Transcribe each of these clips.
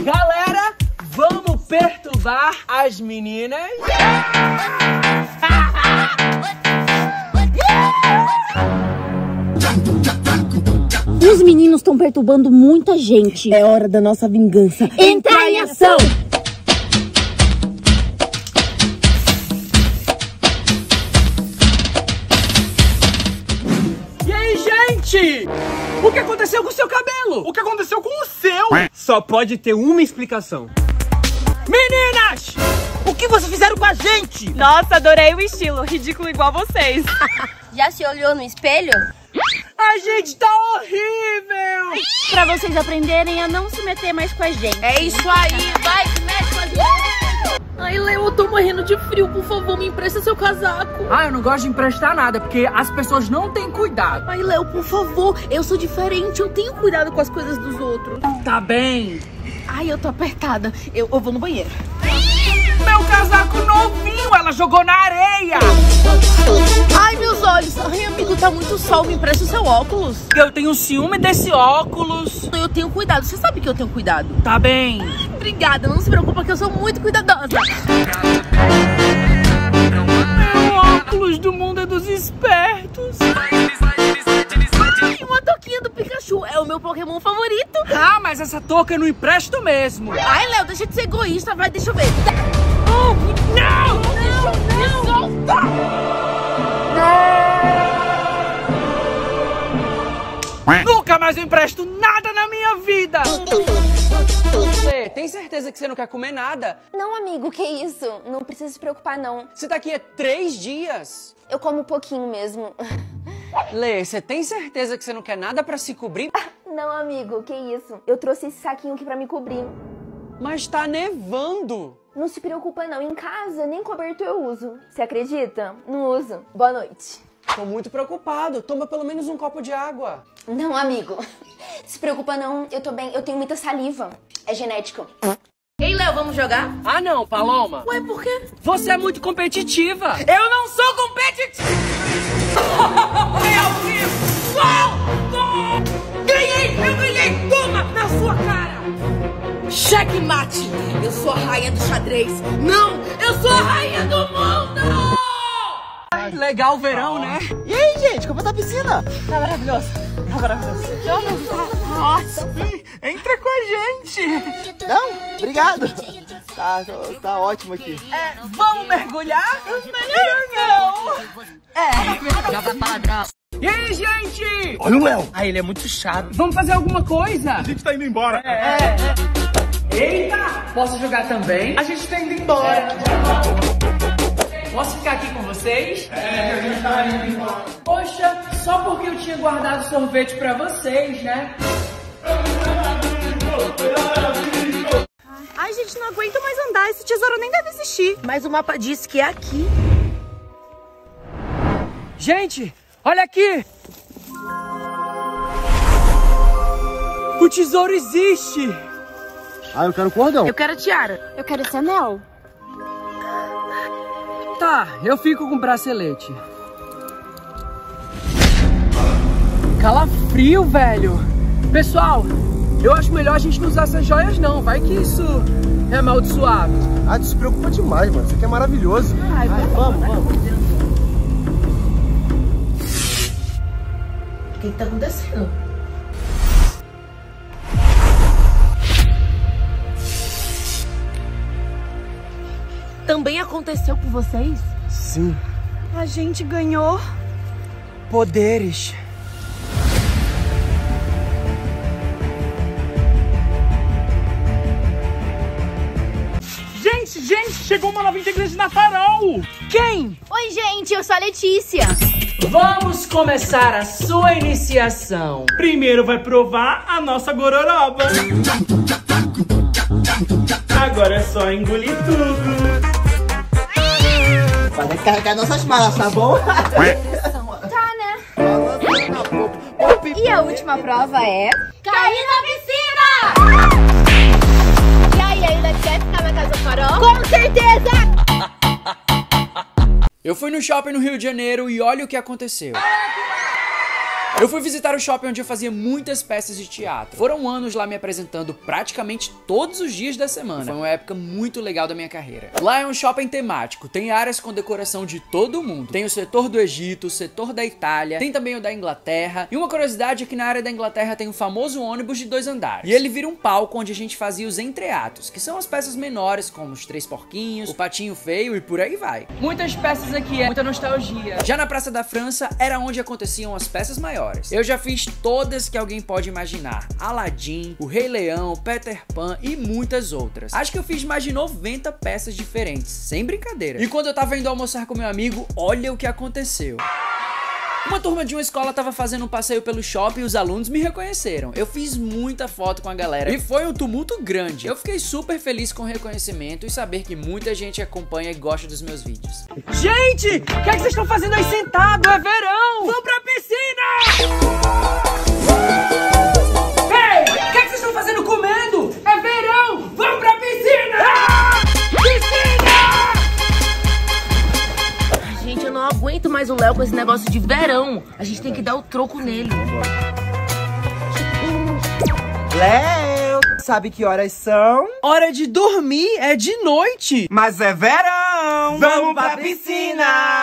Galera, vamos perturbar as meninas? Os meninos estão perturbando muita gente. É hora da nossa vingança. Entrar em ação! E aí, gente? O que aconteceu com o seu cabelo? O que aconteceu com o seu? Só pode ter uma explicação. Meninas! O que vocês fizeram com a gente? Nossa, adorei o estilo. Ridículo igual vocês. Já se olhou no espelho? A gente tá horrível! Pra vocês aprenderem a não se meter mais com a gente. É isso aí, vai, se mete com a gente. Ai, Léo, eu tô morrendo de frio. Por favor, me empresta seu casaco. Ah, eu não gosto de emprestar nada, porque as pessoas não têm cuidado. Ai, Léo, por favor. Eu sou diferente. Eu tenho cuidado com as coisas dos outros. Tá bem. Ai, eu tô apertada. Eu vou no banheiro. Meu casaco novinho, ela jogou na areia. Ai, meus olhos. Ai, amigo, tá muito sol. Me empresta o seu óculos. Eu tenho ciúme desse óculos. Eu tenho cuidado. Você sabe que eu tenho cuidado. Tá bem. Obrigada. Não se preocupa que eu sou muito cuidadosa. Meu óculos do mundo é dos espertos. Ai, uma touquinha do Pikachu. É o meu Pokémon favorito. Ah, mas essa touca eu não empresto mesmo. Ai, Léo, deixa de ser egoísta. Vai, deixa eu ver. Oh, não! Me solta! Nunca mais eu empresto nada na minha vida! Você tem certeza que você não quer comer nada? Não, amigo, que isso? Não precisa se preocupar, não. Você tá aqui há 3 dias. Eu como pouquinho mesmo. Lê, você tem certeza que você não quer nada pra se cobrir? Não, amigo, que isso? Eu trouxe esse saquinho aqui pra me cobrir. Mas tá nevando. Não se preocupa, não. Em casa, nem cobertor eu uso. Você acredita? Não uso. Boa noite. Tô muito preocupado. Toma pelo menos um copo de água. Não, amigo. Se preocupa, não. Eu tô bem. Eu tenho muita saliva. É genético. Ei, Léo, vamos jogar? Ah, não, Paloma. Ué, por quê? Você é muito competitiva. Eu não sou competitiva. Meu Deus. Ganhei! Eu ganhei! Toma na sua cara! Checkmate! Eu sou a rainha do xadrez. Não, eu sou a rainha do mundo! Legal o verão, né? E aí, gente, como tá a piscina? Tá maravilhoso. Tá maravilhoso. Nossa, entra com a gente. Não, obrigado. Tá ótimo aqui. Vamos mergulhar? Melhor não. E aí, gente? Olha o Léo. Ah, ele é muito chato. Vamos fazer alguma coisa? A gente tá indo embora. Eita! Posso jogar também? A gente tá indo embora. Posso ficar aqui com vocês? A gente tá indo embora. Poxa, só porque eu tinha guardado sorvete pra vocês, né? Ai, gente, não aguento mais andar. Esse tesouro nem deve existir. Mas o mapa diz que é aqui. Gente, olha aqui! O tesouro existe! Ah, eu quero cordão. Eu quero a tiara. Eu quero esse anel. Tá, eu fico com o bracelete. Calafrio, velho! Pessoal, eu acho melhor a gente não usar essas joias não. Vai que isso é amaldiçoado. Ah, tu se preocupa demais, mano. Isso aqui é maravilhoso. Vamos. O que tá acontecendo? Também aconteceu com vocês? Sim. A gente ganhou. Poderes. Gente, chegou uma nova integrante na Farol. Quem? Oi, gente, eu sou a Letícia. Vamos começar a sua iniciação. Primeiro vai provar a nossa gororoba. Agora é só engolir tudo. Vai carregar nossas malas, tá bom? Tá, né? E a última prova é... cair na piscina! E aí, ainda quer ficar na casa do Farol? Com certeza! Eu fui no shopping no Rio de Janeiro e olha o que aconteceu. Eu fui visitar o shopping onde eu fazia muitas peças de teatro. Foram anos lá me apresentando praticamente todos os dias da semana. Foi uma época muito legal da minha carreira. Lá é um shopping temático, tem áreas com decoração de todo mundo. Tem o setor do Egito, o setor da Itália, tem também o da Inglaterra. E uma curiosidade é que na área da Inglaterra tem um famoso ônibus de 2 andares. E ele vira um palco onde a gente fazia os entreatos, que são as peças menores, como os 3 porquinhos, o patinho feio e por aí vai. Muitas peças aqui, muita nostalgia. Já na Praça da França era onde aconteciam as peças maiores. Eu já fiz todas que alguém pode imaginar. Aladdin, o Rei Leão, Peter Pan e muitas outras. Acho que eu fiz mais de 90 peças diferentes, sem brincadeira. E quando eu tava indo almoçar com meu amigo, olha o que aconteceu. Uma turma de uma escola tava fazendo um passeio pelo shopping e os alunos me reconheceram. Eu fiz muita foto com a galera e foi um tumulto grande. Eu fiquei super feliz com o reconhecimento e saber que muita gente acompanha e gosta dos meus vídeos. Gente, o que é que vocês estão fazendo aí sentado? É verão! Vamos pra piscina! Ei, o que é que vocês estão fazendo comendo? É verão! Vamos pra piscina! Ah! Piscina! Gente, eu não aguento mais o Léo com esse negócio de verão. A gente tem que dar o troco nele. Léo, sabe que horas são? Hora de dormir, é de noite. Mas é verão! Vamos pra piscina!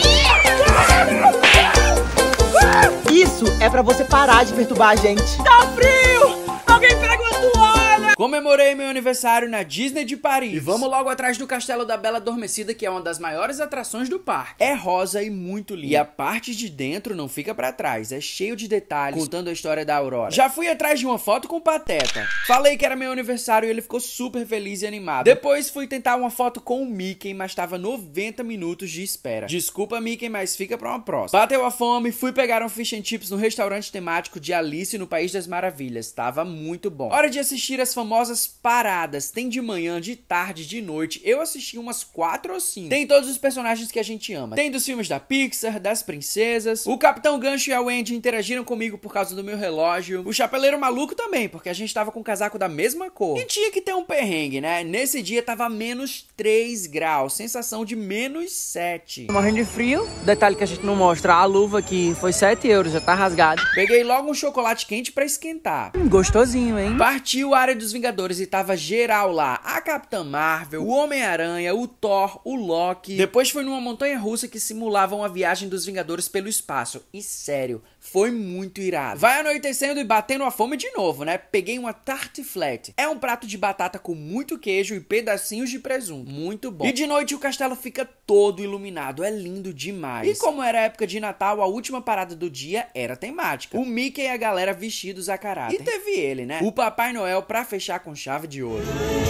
Isso é pra você parar de perturbar a gente. Tá frio! Alguém pega uma toalha! Comemorei meu aniversário na Disney de Paris. E vamos logo atrás do Castelo da Bela Adormecida, que é uma das maiores atrações do parque. É rosa e muito lindo. E a parte de dentro não fica pra trás. É cheio de detalhes, contando a história da Aurora. Já fui atrás de uma foto com o Pateta. Falei que era meu aniversário e ele ficou super feliz e animado. Depois fui tentar uma foto com o Mickey, mas tava 90 minutos de espera. Desculpa, Mickey, mas fica pra uma próxima. Bateu a fome, fui pegar um fish and chips no restaurante temático de Alice no País das Maravilhas. Tava muito bom. Hora de assistir as famosas paradas. Tem de manhã, de tarde, de noite. Eu assisti umas 4 ou 5. Tem todos os personagens que a gente ama. Tem dos filmes da Pixar, das princesas. O Capitão Gancho e a Wendy interagiram comigo por causa do meu relógio. O Chapeleiro Maluco também, porque a gente tava com o casaco da mesma cor. E tinha que ter um perrengue, né? Nesse dia tava menos 3 graus. Sensação de menos 7. Morrendo de frio. Detalhe que a gente não mostra. A luva que foi 7 euros, já tá rasgado. Peguei logo um chocolate quente pra esquentar. Gostosinho, hein? Partiu a área dos Vingadores e tava geral lá. A Capitã Marvel, o Homem-Aranha, o Thor, o Loki. Depois foi numa montanha-russa que simulava uma viagem dos Vingadores pelo espaço. E sério, foi muito irado. Vai anoitecendo e batendo a fome de novo, né? Peguei uma tarte flat. É um prato de batata com muito queijo e pedacinhos de presunto. Muito bom. E de noite o castelo fica todo iluminado. É lindo demais. E como era época de Natal, a última parada do dia era temática. O Mickey e a galera vestidos a caráter. E teve ele, né? O Papai Noel pra fechar com chave de ouro.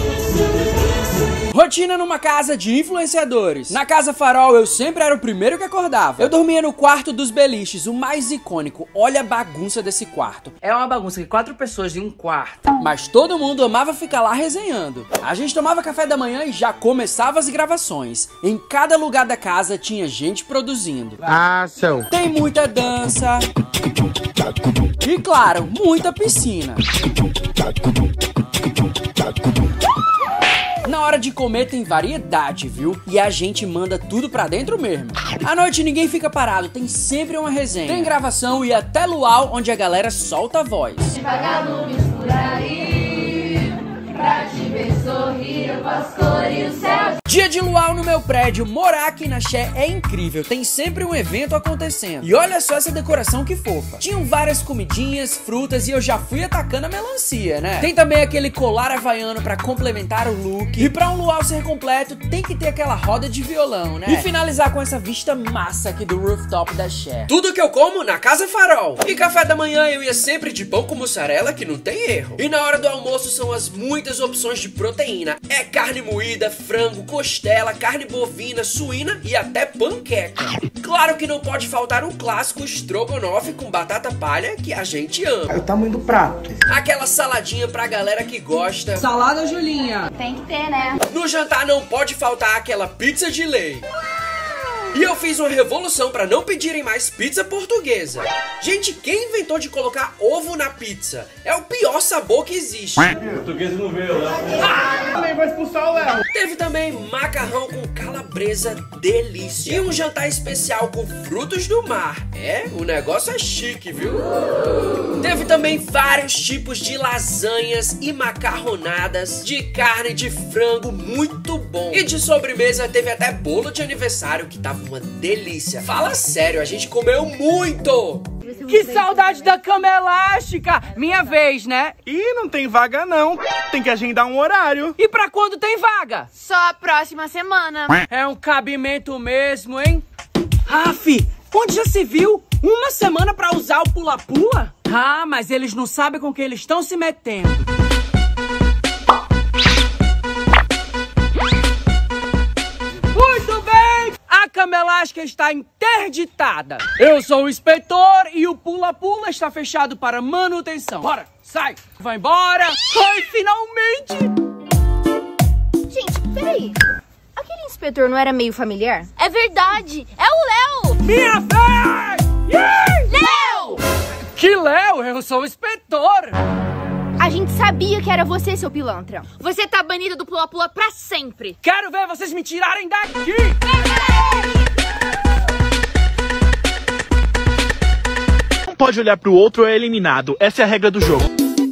Rotina numa casa de influenciadores. Na Casa Farol eu sempre era o primeiro que acordava. Eu dormia no quarto dos beliches, o mais icônico. Olha a bagunça desse quarto. É uma bagunça que 4 pessoas em um quarto. Mas todo mundo amava ficar lá resenhando. A gente tomava café da manhã e já começava as gravações. Em cada lugar da casa tinha gente produzindo. Ação. Tem muita dança. E claro, muita piscina. Na hora de comer tem variedade, viu? E a gente manda tudo pra dentro mesmo. À noite ninguém fica parado, tem sempre uma resenha. Tem gravação e até luau, onde a galera solta a voz. Vagalumes por aí, pra te ver sorrir, eu posso colorir o céu. Dia de luau no meu prédio, morar aqui na Xé é incrível, tem sempre um evento acontecendo. E olha só essa decoração que fofa. Tinham várias comidinhas, frutas e eu já fui atacando a melancia, né? Tem também aquele colar havaiano pra complementar o look. E pra um luau ser completo, tem que ter aquela roda de violão, né? E finalizar com essa vista massa aqui do rooftop da Xé. Tudo que eu como na Casa Farol. E café da manhã eu ia sempre de pão com mussarela, que não tem erro. E na hora do almoço são as muitas opções de proteína. É carne moída, frango, costela, carne bovina, suína e até panqueca. Claro que não pode faltar um clássico estrogonofe com batata palha que a gente ama. É o tamanho do prato. Aquela saladinha pra galera que gosta. Salada, Julinha. Tem que ter, né? No jantar não pode faltar aquela pizza de lei. E eu fiz uma revolução pra não pedirem mais pizza portuguesa. Gente, quem inventou de colocar ovo na pizza? É o pior sabor que existe. Português não veio, né? Também vai expulsar o Léo. Teve também macarrão com calabresa delícia. E um jantar especial com frutos do mar. É, o negócio é chique, viu? Teve também vários tipos de lasanhas e macarronadas de carne de frango, muito bom. E de sobremesa teve até bolo de aniversário que tava uma delícia. Fala sério, a gente comeu muito! Que saudade da cama elástica! Minha vez, né? Ih, não tem vaga não. Tem que agendar um horário. E pra quando tem vaga? Só a próxima semana. É um cabimento mesmo, hein? Aff, onde já se viu? Uma semana pra usar o pula-pula? Ah, mas eles não sabem com que eles estão se metendo. Muito bem! A cama elástica está interditada. Eu sou o inspetor e o pula-pula está fechado para manutenção. Bora, sai! Vai embora! Ai, finalmente! Gente, peraí. Aquele inspetor não era meio familiar? É verdade, é o Léo! Minha vez! Léo! Que Léo? Eu sou o inspetor! A gente sabia que era você, seu pilantra. Você tá banido do pula-pula pra sempre. Quero ver vocês me tirarem daqui! Um pode olhar pro outro ou é eliminado. Essa é a regra do jogo.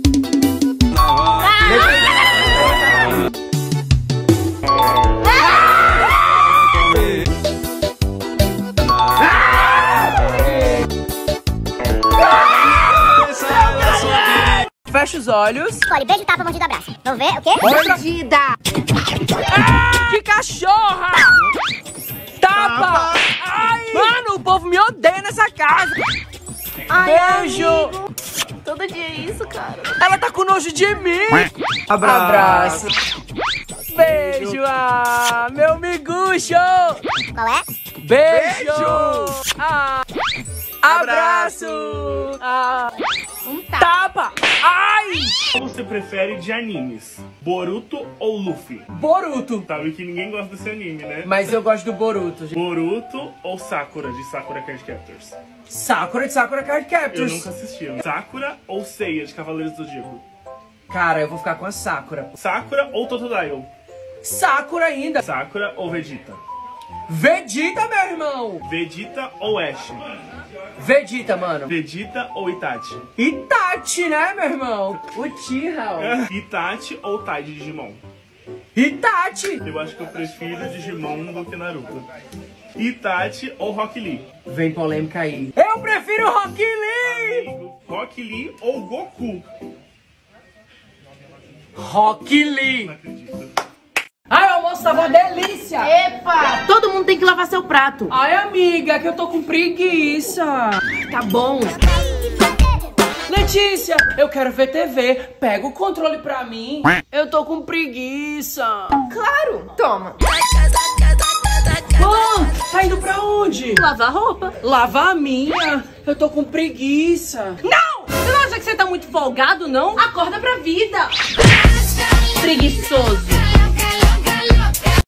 Fecha os olhos. Escolhe beijo, tapa, mordida, abraço. Vamos ver o quê? Mordida. Que cachorra! Tapa! Ai! Mano, o povo me odeia nessa casa. Beijo! Amigo. Todo dia é isso, cara. Ela tá com nojo de mim. Abraço. Beijo, ah, meu miguxo. Qual é? Beijo. Ah, abraço. Ah, tapa. Ai. Qual você prefere de animes? Boruto ou Luffy? Boruto. Sabe que ninguém gosta desse anime, né? Mas eu gosto do Boruto. Gente. Boruto ou Sakura de Sakura Card Captors? Sakura de Sakura Card Eu Captors. nunca assisti. Sakura ou Seiya de Cavaleiros do Zodíaco? Cara, eu vou ficar com a Sakura. Sakura ou Totodile? Sakura ainda. Sakura ou Vegeta? Vegeta, meu irmão. Vegeta ou Ash? Vegeta, mano. Vegeta ou Itachi? Itachi, né, meu irmão? Uchiha. ó. Itachi ou Tai de Digimon? Itachi. Eu acho que eu prefiro Digimon do que Naruto. Itachi ou Rock Lee? Vem polêmica aí. Eu prefiro Rock Lee. Amigo, Rock Lee ou Goku? Rock Lee. Não acredito. Ai, o almoço tava uma delícia. Epa, todo mundo tem que lavar seu prato. Ai, amiga, que eu tô com preguiça. Tá bom. Letícia, eu quero ver TV. Pega o controle pra mim. Eu tô com preguiça. Claro. Toma. Tá indo pra onde? Lavar roupa. Lavar a minha? Eu tô com preguiça. Não! Você não acha que você tá muito folgado, não? Acorda pra vida. Preguiçoso.